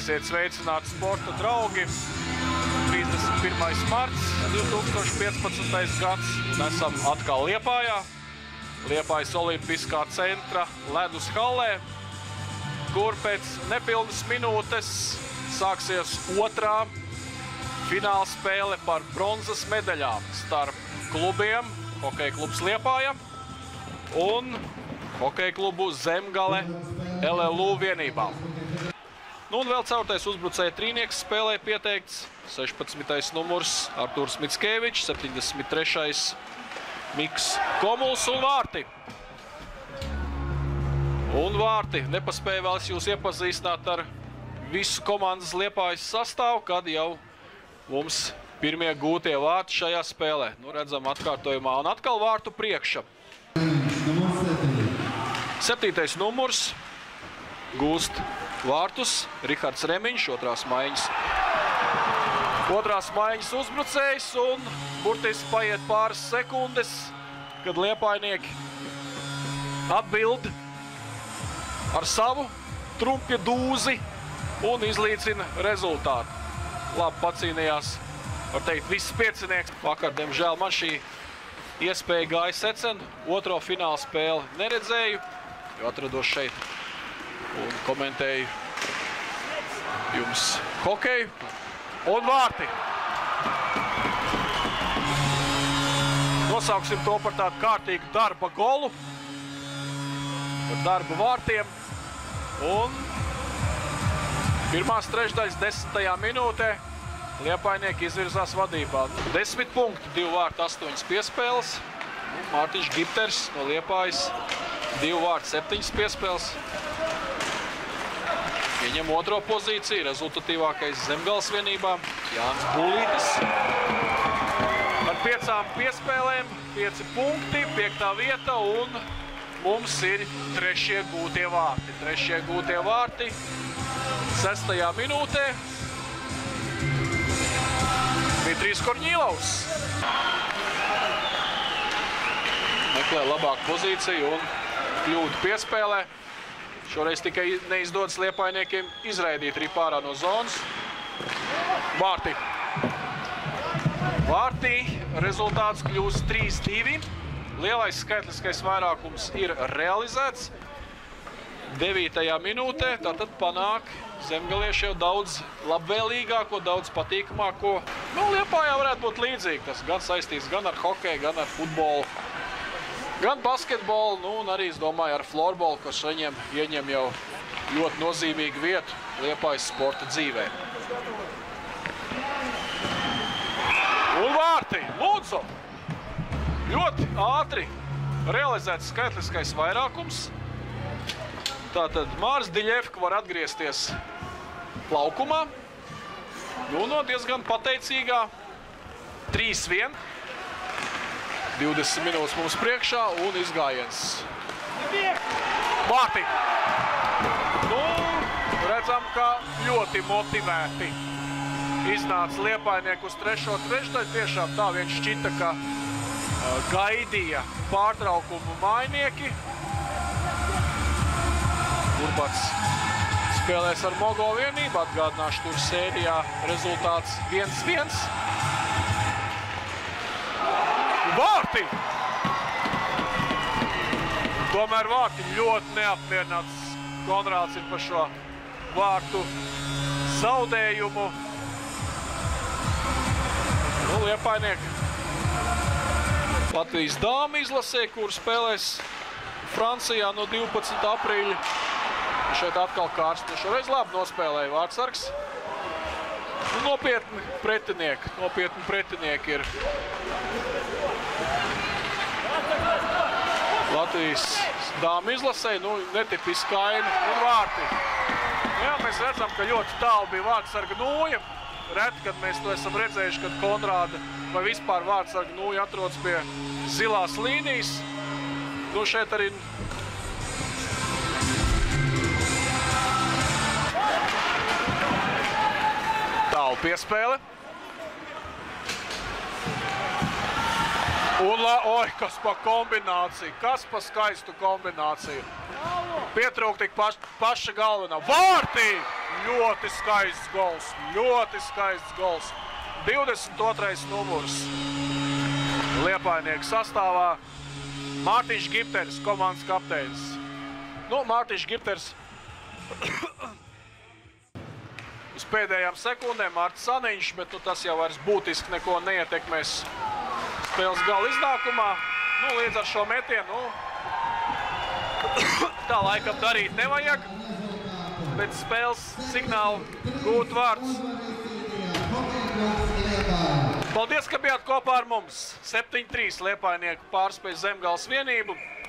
Esiet sveicināti sporta draugi. 31. marts 2015. gads un esam atkal Liepājā. Liepājas Olimpiskā centra ledus hallē, kur pēc nepilnas minūtes sāksies otrā fināla spēle par bronzas medaļām starp klubiem Hokeja klubs Liepāja un Hokeja klubu Zemgale LLU vienībām. Nu un vēl ceturtais uzbrucēja trīnieks spēlē pieteikts 16. numurs Artūrs Mickevičs, 73. Miks Komuls un vārti. Un vārti. Nepaspēja vēl jūs iepazīstināt ar visu komandas Liepājas sastāvu, kad jau mums pirmie gūtie vārti šajā spēlē. Nu redzam atkārtojumā un atkal vārtu priekša. 7. numurs gūst vārtus Rihards Remiņš, otrās maiņas uzbrucējs, un burtiski paiet pāris sekundes, kad liepājnieki atbild ar savu trumpja dūzi un izlīdzina rezultātu. Labi pacīnījās, var teikt, viss piecinieks. Vakar, diemžēl, man šī iespēja gāja secen. Otro fināla spēli neredzēju, jo atrados šeit un komentēju jums hokeju. Un vārti. Nosauksim to par tādu kārtīgu darba golu. Par darbu vārtiem. Un pirmās trešdaļas 10. minūtē liepājnieki izvirzās vadībā. 10 punkti, 2 vārti, 8 piespēles. Mārtiņš Gipters no Liepājas, 2 vārti, 7 piespēles. Ieņem otro pozīciju, rezultatīvākais Zemgales vienībā, Jānis Bulītis. Ar 5 piespēlēm, 5 punkti, 5. vieta un mums ir trešie gūtie vārti. Trešie gūtie vārti 6. minūtē. Dmitrijs Korņīlovs meklē labāku pozīciju un kļūdu piespēlē. Šoreiz tikai neizdodas liepājniekiem izraidīt ripu ārā no zonas. Vārti. Vārtī rezultāts kļūst 3-2. Lielais skaitliskais vairākums ir realizēts. 9. minūtē tātad panāk zemgalieši jau daudz labvēlīgāko, daudz patīkamāko. Nu, Liepājā varētu būt līdzīgi. Tas gan saistīts gan ar hokeju, gan ar futbolu, gan basketbolu, nu un arī, es domāju, ar florbolu, kas viņiem ieņem jau ļoti nozīmīgu vietu Liepājas sporta dzīvē. Un vārti, lūdzu! Ļoti ātri realizēts skaitliskais vairākums. Tātad Māris Diļevka var atgriezties laukumā. Nu, no diezgan pateicīgā 3-1. 20 minūtes mums priekšā un izgājiens. Vārti! Nu, redzam, ka ļoti motivēti iznāca liepājnieku uz trešo trešdaļu. Tiešām tā vien šķita, ka gaidīja pārtraukumu mājnieki. Urbats spēlēs ar Mogo vienību. Atgādināšu, tur sērijā rezultāts 1-1. Vārti! Tomēr vārti ļoti neapmierināts. Konrāds ir par šo vārtu zaudējumu. Nu, liepājnieki Latvijas dāmu izlasē, kur spēlēs Francijā no 12. aprīļa. Šeit atkal kārsti. Šoreiz labi nospēlēja vārtsargs. Nopietni pretinieki ir Latvijas dāmu izlasē, nu, netipiski Aini un vārti. Jā, mēs redzam, ka ļoti tālu bija vārtsarga nūja. Reti, kad mēs to esam redzējuši, kad Konrāda vai vispār vārtsarga nūja atrodas pie zilās līnijas. Nu, šeit arī tālu piespēle. Un, oi, kas pa kombināciju, kas pa skaistu kombināciju. Pietrūk tik paša galvenā. Vārtī! ļoti skaists gols, ļoti skaists gols. 22. numurs Liepājnieku sastāvā. Mārtiņš Gipters, komandas kapteinis. Nu, Mārtiņš Gipters uz pēdējām sekundēm Mārtis Saniņš, bet tas jau vairs būtiski neko neietekmēs spēles gala iznākumā. Nu, līdz ar šo metienu, tā laikam darīt nevajag. Pēc spēles signālu gūt vārds. Paldies, ka bijāt kopā ar mums. 7-3 Liepājnieku pārspēj Zemgales vienību.